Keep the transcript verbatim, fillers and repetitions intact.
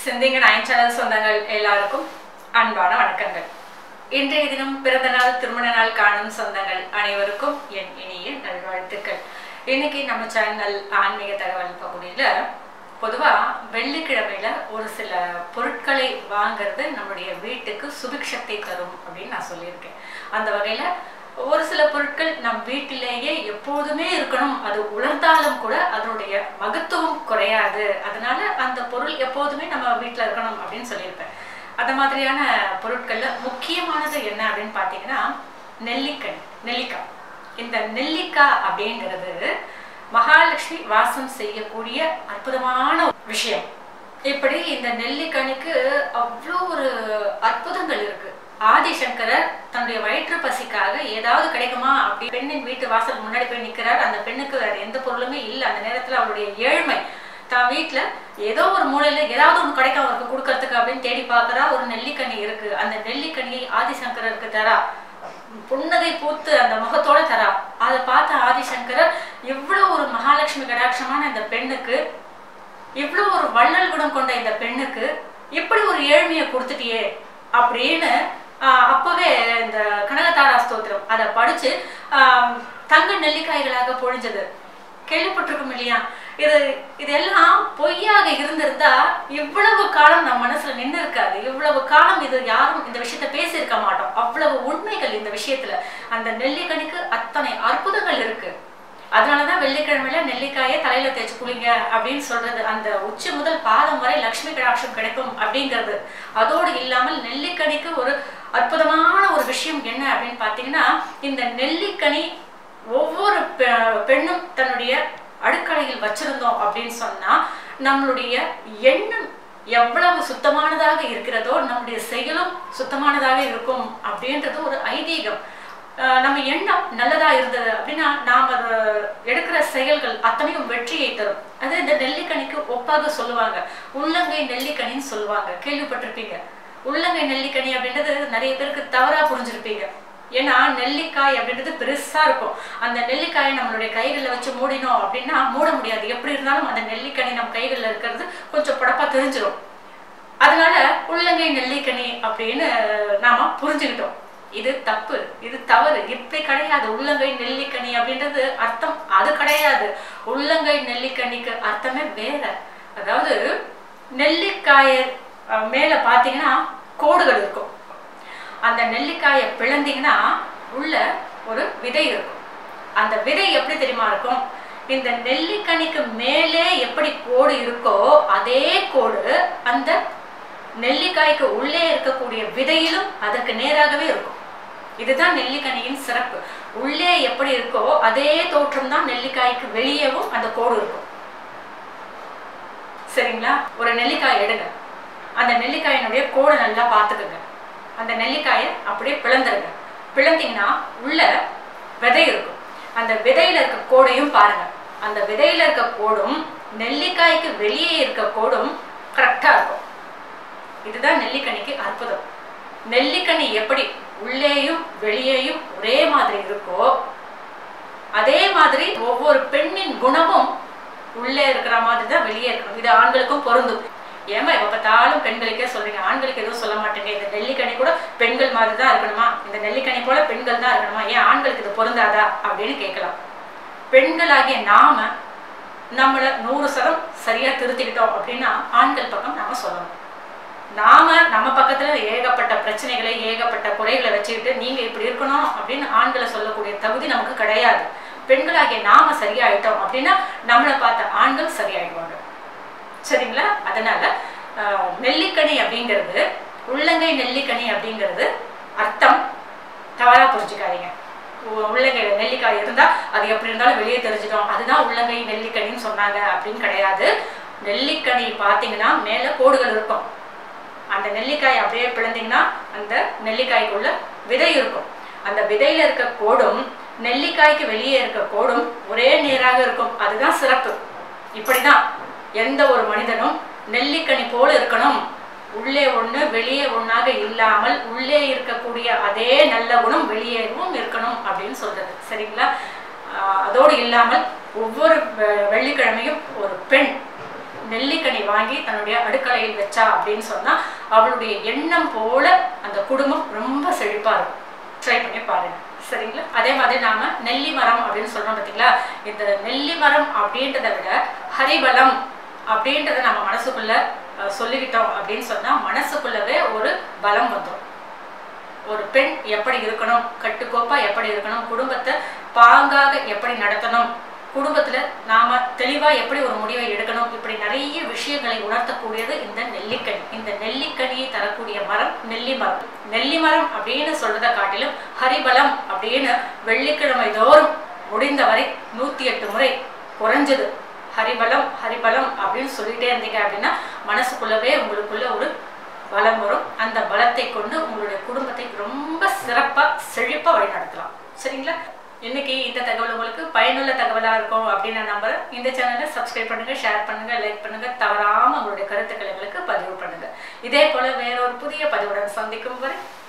சிந்திங்க nine channel சொந்தங்கள் எல்லாருக்கும் அன்பான வணக்கங்கள். இன்றைய தினம் பிறந்த நாள் திருமண நாள் காணும் சொந்தங்கள் அனைவருக்கும் என் இனிய நல்வாழ்த்துக்கள். இன்னைக்கு நம்ம சேனல் ஆன்மீக தகவல் பகுதியில பொதுவா வெள்ளிக்கிழமையில ஒரு சில பொருட்களை வாங்கிறது நம்முடைய வீட்டுக்கு சுபிக்ஷத்தை தரும் அப்படின்னு நான் சொல்லியிருக்கேன். அந்த வகையில ஒரு சில பொருட்கள் நம் வீட்டிலேயே எப்போதுமே இருக்கணும், அது உலர்ந்தாலும் கூட அதனுடைய மகத்துவம் குறையாது, அதனால அந்த பொருள் எப்போதுமே நம்ம வீட்டில் இருக்கணும் அப்படின்னு சொல்லியிருப்பேன். அந்த மாதிரியான பொருட்கள்ல முக்கியமானது என்ன அப்படின்னு பார்த்தீங்கன்னா நெல்லிக்கனி, நெல்லிக்காய். இந்த நெல்லிக்காய் அப்படிங்கிறது மகாலட்சுமி வாசம் செய்யக்கூடிய அற்புதமான விஷயம். இப்படி இந்த நெல்லிக்கனிக்கு அவ்வளோ ஒரு அற்புதங்கள் இருக்கு. ஆதிசங்கரர் தன்னுடைய வயிற்று பசிக்காக ஏதாவது கிடைக்குமா அப்படி பெண்ணின் வீட்டு வாசல் முன்னாடி போய் நிற்கிறார். அந்த பெண்ணுக்கு வேற எந்த பொருளுமே இல்லை. அந்த நேரத்துல அவருடைய ஏழ்மை, தான் வீட்டுல ஏதோ ஒரு மூலையில ஏதாவது ஒன்று கிடைக்கும் அவருக்கு கொடுக்கறதுக்கு அப்படின்னு தேடி பார்க்கறா. ஒரு நெல்லிக்கனி இருக்கு. அந்த நெல்லிக்கனியை ஆதிசங்கரருக்கு தரா, புன்னகை பூத்து அந்த முகத்தோட தரா. அதை பார்த்த ஆதிசங்கரர் இவ்வளவு ஒரு மகாலட்சுமி கடாட்சமான இந்த பெண்ணுக்கு, இவ்வளவு ஒரு வள்ளல் குணம் கொண்ட இந்த பெண்ணுக்கு இப்படி ஒரு ஏழ்மையை கொடுத்துட்டியே அப்படின்னு அப்பவே இந்த கனகதாரா ஸ்தோத்திரம் அதை படிச்சு ஆஹ் தங்க நெல்லிக்காய்களாக பொழிஞ்சது கேள்விப்பட்டிருக்கும் இல்லையா? இது இதெல்லாம் பொய்யாக இருந்திருந்தா இவ்வளவு காலம் நம்ம மனசுல நின்று இருக்காது. இவ்வளவு காலம் இது யாரும் இந்த விஷயத்த பேசியிருக்க மாட்டோம். அவ்வளவு உண்மைகள் இந்த விஷயத்துல. அந்த நெல்லிக்கனிக்கு அத்தனை அற்புதங்கள் இருக்கு. அதனாலதான் வெள்ளிக்கிழமையில நெல்லிக்காயை தலையில தேய்ச்சி குளிங்க அப்படின்னு சொல்றது. அந்த உச்சி முதல் பாதம் வரை லட்சுமி கடாட்சம் கிடைக்கும் அப்படிங்கிறது. அதோடு இல்லாமல் நெல்லிக்கனிக்கு ஒரு அற்புதமான ஒரு விஷயம் என்ன அப்படின்னு பாத்தீங்கன்னா, இந்த நெல்லிக்கனி ஒவ்வொரு பெண்ணும் தன்னுடைய அடுக்கலையில் வச்சிருந்தோம் அப்படின்னு சொன்னா நம்மளுடைய எண்ணம் எவ்வளவு சுத்தமானதாக இருக்கிறதோ நம்முடைய செயலும் சுத்தமானதாக இருக்கும் அப்படின்றது ஒரு ஐதீகம். நம்ம எண்ணம் நல்லதா இருந்தது அப்படின்னா நாம் அதை எடுக்கிற செயல்கள் அத்தனையும் வெற்றியை தரும். அது இந்த நெல்லிக்கனிக்கு ஒப்பாக சொல்லுவாங்க. உள்ளங்கை நெல்லிக்கனின்னு சொல்லுவாங்க, கேள்விப்பட்டிருப்பீங்க. உள்ளங்கை நெல்லிக்கனி அப்படின்றது நிறைய பேருக்கு தவறா புரிஞ்சிருப்பீங்க. ஏன்னா நெல்லிக்காய் அப்படின்றது பெருசா இருக்கும். அந்த நெல்லிக்காயை நம்மளுடைய கைகளில் வச்சு மூடினோம் அப்படின்னா மூட முடியாது. எப்படி இருந்தாலும் அந்த நெல்லிக்கனி நம்ம கைகளில் இருக்கிறது கொஞ்சம் படப்பா தெரிஞ்சிடும். அதனால உள்ளங்கை நெல்லிக்கனி அப்படின்னு நாம புரிஞ்சுக்கிட்டோம். இது தப்பு, இது தவறு, இப்படி கிடையாது. உள்ளங்கை நெல்லிக்கனி அப்படின்றது அர்த்தம் அது கிடையாது. உள்ளங்கை நெல்லிக்கனிக்கு அர்த்தமே வேற. அதாவது நெல்லிக்காய மேல பாத்தீங்கன்னா கோடுகள் இருக்கும். அந்த நெல்லிக்காயை பிளந்தீங்கன்னா உள்ள ஒரு விதை இருக்கும். அந்த விதை எப்படி தெரியுமா இருக்கும்? இந்த நெல்லிக்கனிக்கு மேலே எப்படி கோடு இருக்கோ அதே கோடு அந்த நெல்லிக்காய்க்கு உள்ளே இருக்கக்கூடிய விதையிலும் அதற்கு நேராகவே இருக்கும். இதுதான் நெல்லிக்கனியின் சிறப்பு. உள்ளே எப்படி இருக்கோ அதே தோற்றம் தான் நெல்லிக்காய்க்கு வெளியேவும் அந்த கோடு இருக்கும். சரிங்களா? ஒரு நெல்லிக்காய் எடுங்க, அந்த நெல்லிக்காயினுடைய கோடை நல்லா பார்த்துக்குங்க. அந்த நெல்லிக்காயை அப்படியே பிளந்துருங்க. பிளந்தீங்கன்னா உள்ள விதை இருக்கும். அந்த விதையில இருக்க கோடையும் பாருங்க. அந்த விதையில இருக்க கோடும் நெல்லிக்காய்க்கு வெளியே இருக்க கோடும் கரெக்டா இருக்கும். இதுதான் நெல்லிக்கனிக்கு அற்புதம். நெல்லிக்கனி எப்படி உள்ளேயும் வெளியேயும் ஒரே மாதிரி இருக்கோ அதே மாதிரி ஒவ்வொரு பெண்ணின் குணமும் உள்ளே இருக்கிற மாதிரி தான் வெளியே இருக்கணும். இது ஆண்களுக்கும் பொருந்தும். ஏமா எப்ப பார்த்தாலும் பெண்களுக்கே சொல்றீங்க, ஆண்களுக்கு எதுவும் சொல்ல மாட்டேங்க. இந்த நெல்லிக்கனி கூட பெண்கள் மாதிரி தான் இருக்கணுமா? இந்த நெல்லிக்கனி போல பெண்கள் தான் இருக்கணுமா? ஏன் ஆண்களுக்கு இது பொருந்தாதா அப்படின்னு கேட்கலாம். பெண்களாகிய நாம நம்மள நூறு சதம் சரியா திருத்திக்கிட்டோம் அப்படின்னா ஆண்கள் பக்கம் நாம சொல்லணும். நாம நம்ம பக்கத்துல ஏகப்பட்ட பிரச்சனைகளை ஏகப்பட்ட குறைகளை வச்சுக்கிட்டு நீங்க இப்படி இருக்கணும் அப்படின்னு ஆண்களை சொல்லக்கூடிய தகுதி நமக்கு கிடையாது. பெண்களாகிய நாம சரியாயிட்டோம் அப்படின்னா நம்மளை பார்த்த ஆண்கள் சரியாயிடுவாங்க. சரிங்களா? அதனால அஹ் நெல்லிக்கனி அப்படிங்கிறது, உள்ளங்கை நெல்லிக்கனி அப்படிங்கிறது அர்த்தம் தவறா புரிஞ்சுக்காதீங்க. உள்ளங்கை நெல்லிக்காய் இருந்தா அது எப்படி இருந்தாலும் வெளியே தெரிஞ்சிடும், அதுதான் உள்ளங்கை நெல்லிக்கனின்னு சொன்னாங்க அப்படின்னு கிடையாது. நெல்லிக்கனி பார்த்தீங்கன்னா மேல கோடுகள் இருக்கும். அந்த நெல்லிக்காய் அப்படியே பிளந்தீங்கன்னா அந்த நெல்லிக்காய்க்குள்ள விதை இருக்கும். அந்த விதையில இருக்க கோடும் நெல்லிக்காய்க்கு வெளியே இருக்க கோடும் ஒரே நேராக இருக்கும். அதுதான் சிறப்பு. இப்படிதான் எந்த ஒரு மனிதனும் நெல்லிக்கனி போல இருக்கணும். உள்ளே ஒண்ணு வெளியே ஒண்ணாக இல்லாமல் உள்ளே இருக்கக்கூடிய அதே நல்ல குணம் வெளியேவும் இருக்கணும் அப்படின்னு சொல்றது. சரிங்களா? அதோடு இல்லாமல் ஒவ்வொரு வெள்ளிக்கிழமையும் ஒரு பெண் நெல்லிக்கனி வாங்கி தன்னுடைய அடுக்கலையில் வச்சா அப்படின்னு சொன்னா அவளுடைய எண்ணம் போல அந்த குடும்பம் ரொம்ப செழிப்பா இருக்கும். ட்ரை பண்ணி பாருங்க, சரிங்களா? அதே மாதிரி நாம நெல்லி மரம் அப்படின்னு சொல்றோம் பார்த்தீங்களா? இந்த நெல்லி மரம் அப்படின்றத விட ஹரிபலம் அப்படின்றத நம்ம மனசுக்குள்ள சொல்லிக்கிட்டோம் அப்படின்னு சொன்னா மனசுக்குள்ளவே ஒரு பலம் வந்துடும். ஒரு பெண் எப்படி இருக்கணும், கட்டுக்கோப்பா எப்படி இருக்கணும், குடும்பத்தை பாங்காக எப்படி நடத்தணும், குடும்பத்துல நாம தெளிவா எப்படி ஒரு முடிவை எடுக்கணும், இப்படி நிறைய விஷயங்களை உணர்த்தக்கூடியது இந்த நெல்லிக்கனி. இந்த நெல்லிக்கனியை தரக்கூடிய மரம் நெல்லி மரம். நெல்லி மரம் அப்படின்னு சொல்றதை காட்டிலும் ஹரிபலம் அப்படின்னு வெள்ளிக்கிழமை தோறும் முடிந்தவரை நூத்தி எட்டு முறை குறைஞ்சது ஹரிபலம் ஹரிபலம் அப்படின்னு சொல்லிட்டே இருந்தீங்க அப்படின்னா மனசுக்குள்ளவே உங்களுக்குள்ள ஒரு பலம் வரும். அந்த பலத்தை கொண்டு உங்களுடைய குடும்பத்தை ரொம்ப சிறப்பா செழிப்பா வழி நடத்தலாம், சரிங்களா? இன்னைக்கு இந்த தகவல் உங்களுக்கு பயனுள்ள தகவலா இருக்கும் அப்படின்னு நான் நம்புறேன். இந்த சேனலை சப்ஸ்கிரைப் பண்ணுங்க, ஷேர் பண்ணுங்க, லைக் பண்ணுங்க, தவறாம உங்களுடைய கருத்துக்களை எங்களுக்கு பதிவு பண்ணுங்க. இதே போல வேற ஒரு புதிய பதிவுடன் சந்திக்கும் வரை